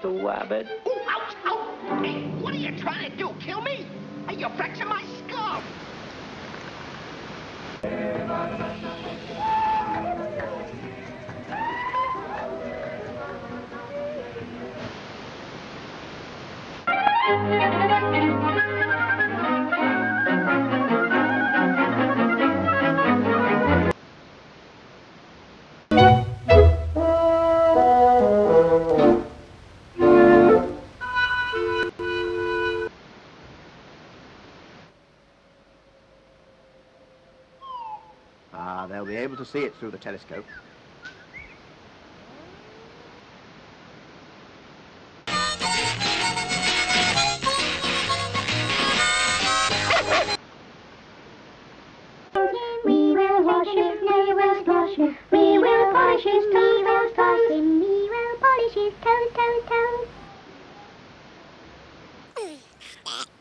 Mr. Wabbit. Ooh, ouch, ouch! Hey, what are you trying to do? Kill me? Hey, you're fracturing my skull! They'll be able to see it through the telescope. We will wash it, we will wash it, we will polish his toes, we will polish his toes, toes, toes.